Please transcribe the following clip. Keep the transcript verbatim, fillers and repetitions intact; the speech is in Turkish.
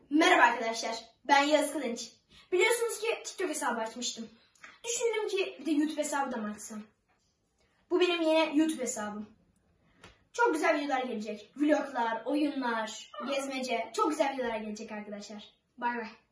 Merhaba arkadaşlar, ben Yağız Kılınç. Biliyorsunuz ki TikTok hesabı açmıştım. Düşündüm ki bir de YouTube hesabı da mı açsam? Bu benim yeni YouTube hesabım. Çok güzel videolar gelecek. Vloglar, oyunlar, gezmece. Çok güzel videolar gelecek arkadaşlar. Bay bay.